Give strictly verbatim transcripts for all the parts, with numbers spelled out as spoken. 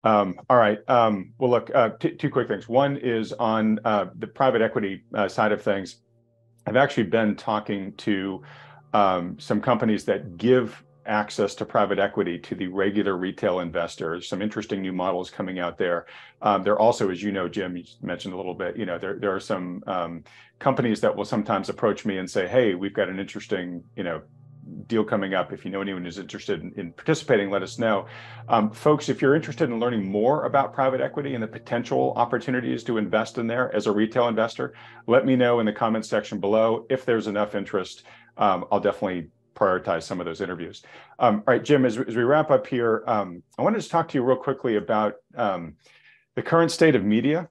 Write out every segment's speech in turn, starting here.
Um, all right. Um, well, look, uh, t- two quick things. One is on uh, the private equity uh, side of things. I've actually been talking to um, some companies that give access to private equity to the regular retail investors. Some interesting new models coming out there. Um, there also, as you know, Jim, you mentioned a little bit. You know, there there are some um, companies that will sometimes approach me and say, "Hey, we've got an interesting, you know, deal coming up. If you know anyone who's interested in, in participating, let us know." Um, folks, if you're interested in learning more about private equity and the potential opportunities to invest in there as a retail investor, let me know in the comments section below. If there's enough interest, um, I'll definitely prioritize some of those interviews. Um, all right, Jim, as, as we wrap up here, um, I wanted to talk to you real quickly about um, the current state of media.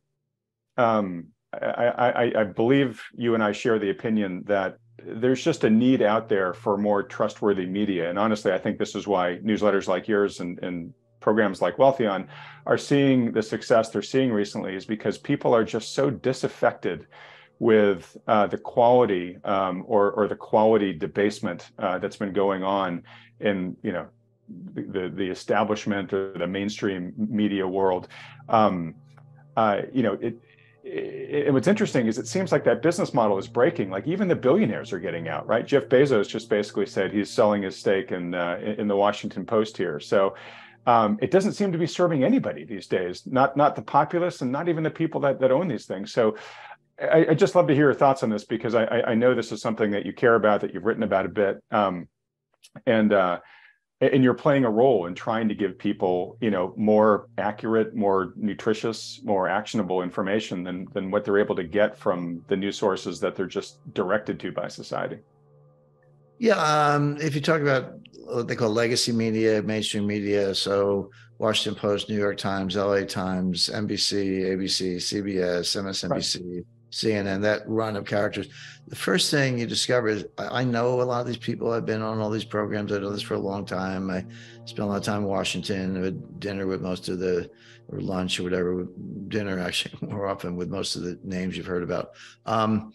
Um, I, I, I believe you and I share the opinion that there's just a need out there for more trustworthy media. And honestly, I think this is why newsletters like yours and, and programs like Wealthion are seeing the success they're seeing recently, is because people are just so disaffected with uh, the quality um, or, or the quality debasement uh, that's been going on in, you know, the, the establishment or the mainstream media world. Um, uh, you know, it, And what's interesting is it seems like that business model is breaking. Like even the billionaires are getting out, right? Jeff Bezos just basically said he's selling his stake in uh, in the Washington Post here. So um, it doesn't seem to be serving anybody these days. Not not the populace and not even the people that that own these things. So I, I just love to hear your thoughts on this, because I, I know this is something that you care about, that you've written about a bit, um, and uh, and you're playing a role in trying to give people, you know, more accurate, more nutritious, more actionable information than than what they're able to get from the news sources that they're just directed to by society. Yeah, um, if you talk about what they call legacy media, mainstream media, so Washington Post, New York Times, L A Times, N B C, A B C, C B S, M S N B C, right, C N N, that run of characters, the first thing you discover is, I know a lot of these people. I've been on all these programs. I know this for a long time. I spent a lot of time in Washington, I had dinner with most of the, or lunch or whatever, dinner actually more often with most of the names you've heard about. Um,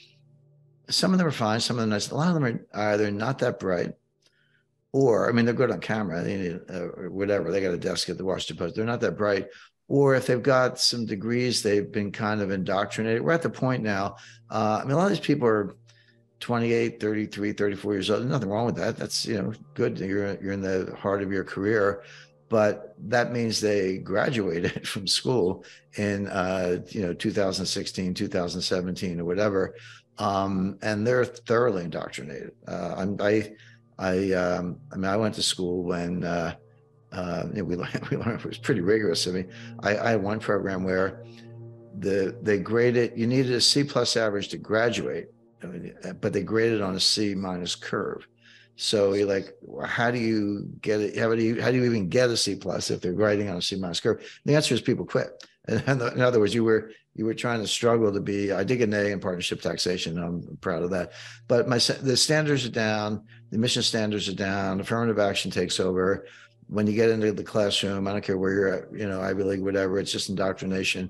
some of them are fine, some of them nice. A lot of them are either not that bright, or, I mean, they're good on camera, they need, uh, or whatever. They got a desk at the Washington Post. They're not that bright. Or if they've got some degrees, they've been kind of indoctrinated. We're at the point now. Uh, I mean, a lot of these people are twenty-eight, thirty-three, thirty-four years old. There's nothing wrong with that. That's, you know, good. You're, you're in the heart of your career. But that means they graduated from school in, uh, you know, two thousand sixteen, two thousand seventeen, or whatever. Um, and they're thoroughly indoctrinated. Uh, I'm, I, I, um, I mean, I went to school when, uh, uh, we, we learned it was pretty rigorous. I mean, I, I had one program where the, they graded, you needed a C plus average to graduate, I mean, but they graded on a C minus curve. So you're like, well, how do you get it? How do you, how do you even get a C plus if they're grading on a C minus curve? The answer is people quit. And in other words, you were, you were trying to struggle to be, I did get an A in partnership taxation. I'm proud of that. But my, the standards are down, the mission standards are down, affirmative action takes over. When you get into the classroom, I don't care where you're at, you know, Ivy League, whatever, it's just indoctrination.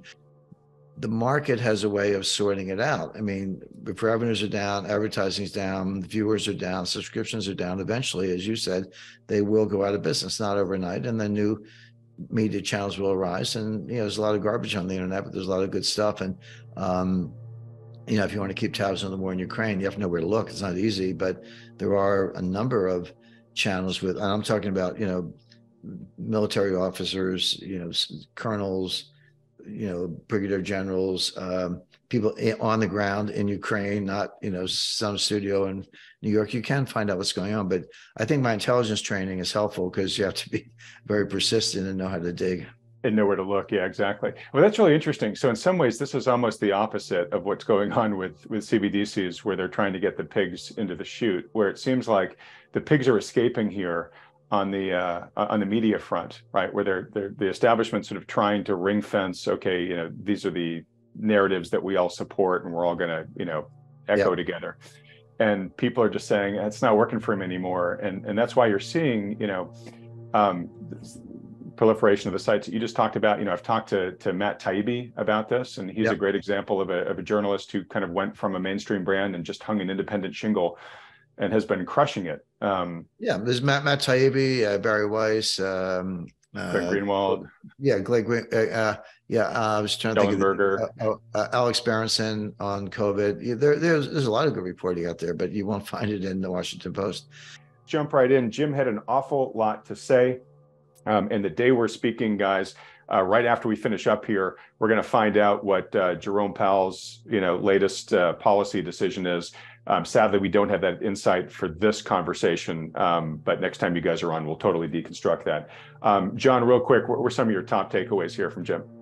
The market has a way of sorting it out. I mean, if revenues are down, advertising's down, viewers are down, subscriptions are down, eventually, as you said, they will go out of business, not overnight. And then new media channels will arise. And, you know, there's a lot of garbage on the internet, but there's a lot of good stuff. And, um, you know, if you want to keep tabs on the war in Ukraine, you have to know where to look. It's not easy, but there are a number of channels with, and I'm talking about, you know, military officers, you know, colonels, you know, brigadier generals, um, people on the ground in Ukraine, not, you know, some studio in New York. You can find out what's going on. But I think my intelligence training is helpful because you have to be very persistent and know how to dig. And know where to look. Yeah, exactly. Well, that's really interesting. So in some ways, this is almost the opposite of what's going on with, with C B D Cs, where they're trying to get the pigs into the chute, where it seems like the pigs are escaping here on the uh, on the media front, right? Where they're, they're the establishment sort of trying to ring fence, okay, you know, these are the narratives that we all support and we're all going to, you know, echo yep. together. And people are just saying, it's not working for him anymore. And, and that's why you're seeing, you know, um, proliferation of the sites that you just talked about. You know, I've talked to, to Matt Taibbi about this, and he's yep. a great example of a, of a journalist who kind of went from a mainstream brand and just hung an independent shingle and has been crushing it. Um, yeah, there's Matt, Matt Taibbi, uh, Barry Weiss, um, Glenn Uh, Greenwald, yeah, Glenn Green. Uh, uh, yeah, uh, I was trying to think of Ellenberger. the, uh, uh, Alex Berenson on COVID. Yeah, there, there's there's a lot of good reporting out there, but you won't find it in the Washington Post. Jump right in. Jim had an awful lot to say. Um, and the day we're speaking, guys, uh, right after we finish up here, we're going to find out what uh, Jerome Powell's, you know, latest uh, policy decision is. Um, sadly, we don't have that insight for this conversation, um, but next time you guys are on, we'll totally deconstruct that. Um, John, real quick, what were some of your top takeaways here from Jim?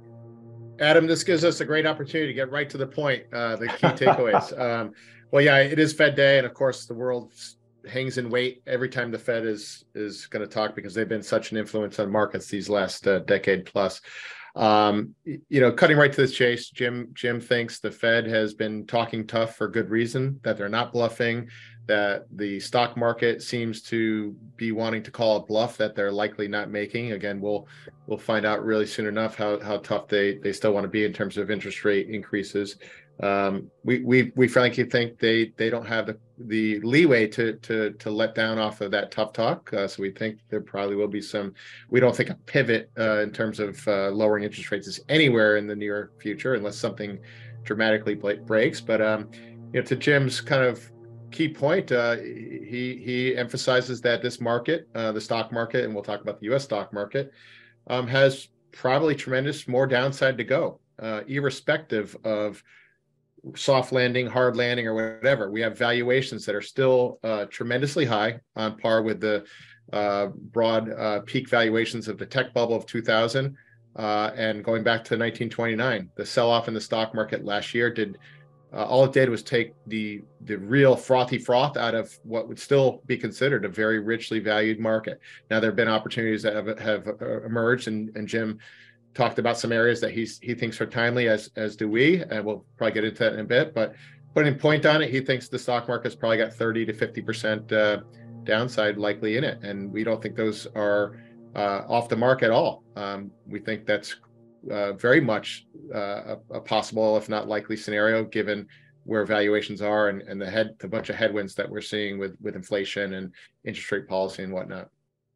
Adam, this gives us a great opportunity to get right to the point, uh, the key takeaways. Um, well, yeah, it is Fed Day, and of course, the world hangs in wait every time the Fed is is going to talk, because they've been such an influence on markets these last uh, decade plus. Um, you know, cutting right to the chase, Jim Jim thinks the Fed has been talking tough for good reason, that they're not bluffing, that the stock market seems to be wanting to call a bluff that they're likely not making. Again, we'll we'll find out really soon enough how how tough they they still want to be in terms of interest rate increases. Um, we we we frankly think they they don't have the the leeway to to to let down off of that tough talk. Uh, so we think there probably will be some. We don't think a pivot uh, in terms of uh, lowering interest rates is anywhere in the near future, unless something dramatically breaks. But um, you know, to Jim's kind of key point, uh, he he emphasizes that this market, uh, the stock market, and we'll talk about the U S stock market, um, has probably tremendous more downside to go, uh, irrespective of soft landing, hard landing, or whatever. We have valuations that are still uh, tremendously high, on par with the uh, broad uh, peak valuations of the tech bubble of two thousand, uh, and going back to nineteen twenty-nine. The sell-off in the stock market last year did uh, all it did was take the the real frothy froth out of what would still be considered a very richly valued market. Now, there have been opportunities that have, have emerged, and, and Jim talked about some areas that he's he thinks are timely, as as do we, and we'll probably get into that in a bit. But putting point on it, he thinks the stock market's probably got thirty to fifty percent uh, downside likely in it, and we don't think those are uh, off the mark at all. Um, we think that's uh, very much uh, a, a possible, if not likely, scenario, given where valuations are and, and the head the bunch of headwinds that we're seeing with with inflation and interest rate policy and whatnot.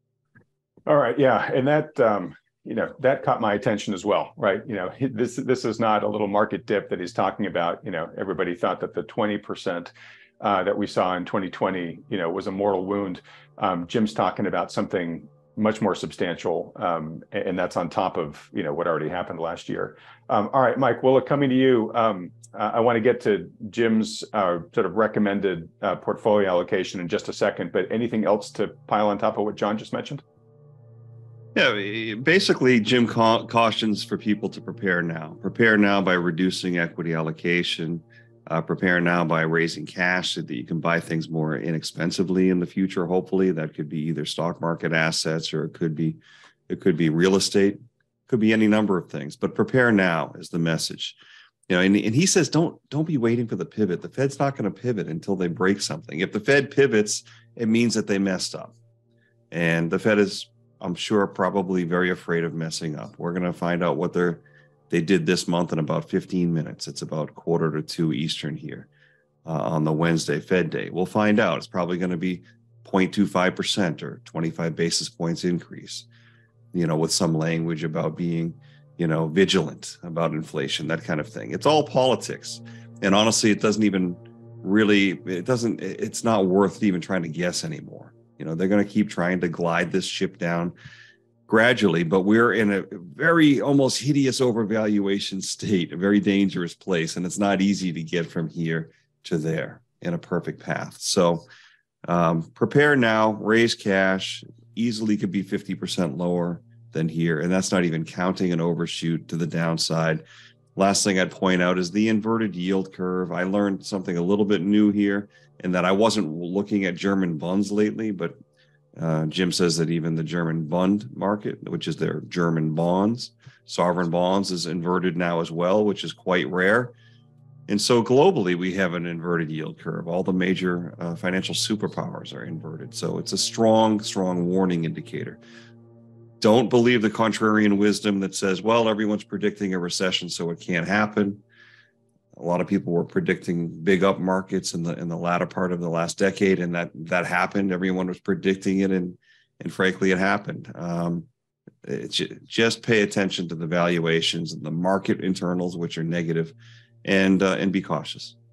All right, yeah, and that. Um... You know, that caught my attention as well, right? You know, this this is not a little market dip that he's talking about. You know, everybody thought that the twenty percent uh, that we saw in twenty twenty, you know, was a mortal wound. Um, Jim's talking about something much more substantial, um, and that's on top of, you know, what already happened last year. Um, all right, Mike, well, coming to you, um, I want to get to Jim's uh, sort of recommended uh, portfolio allocation in just a second, but anything else to pile on top of what John just mentioned? Yeah, basically, Jim ca- cautions for people to prepare now. Prepare now by reducing equity allocation. Uh, prepare now by raising cash so that you can buy things more inexpensively in the future. Hopefully, that could be either stock market assets, or it could be it could be real estate. It could be any number of things. But prepare now is the message. You know, and, and he says don't don't be waiting for the pivot. The Fed's not going to pivot until they break something. If the Fed pivots, it means that they messed up, and the Fed is, I'm sure, probably very afraid of messing up. We're going to find out what they're, they did this month in about fifteen minutes. It's about quarter to two Eastern here uh, on the Wednesday Fed day. We'll find out. It's probably going to be zero point two five percent or twenty-five basis points increase, you know, with some language about being, you know, vigilant about inflation, that kind of thing. It's all politics. And honestly, it doesn't even really, it doesn't, it's not worth even trying to guess anymore. You know, they're going to keep trying to glide this ship down gradually, but we're in a very almost hideous overvaluation state, a very dangerous place. And it's not easy to get from here to there in a perfect path. So um, prepare now, raise cash, easily could be fifty percent lower than here. And that's not even counting an overshoot to the downside. Last thing I'd point out is the inverted yield curve. I learned something a little bit new here, in that I wasn't looking at German bonds lately, but uh, Jim says that even the German bond market, which is their German bonds, sovereign bonds, is inverted now as well, which is quite rare. And so globally, we have an inverted yield curve. All the major uh, financial superpowers are inverted. So it's a strong, strong warning indicator. Don't believe the contrarian wisdom that says, well, everyone's predicting a recession, so it can't happen. A lot of people were predicting big up markets in the in the latter part of the last decade, and that that happened. Everyone was predicting it, and and frankly, it happened. Um, it's ju- just pay attention to the valuations and the market internals, which are negative, and uh, and be cautious.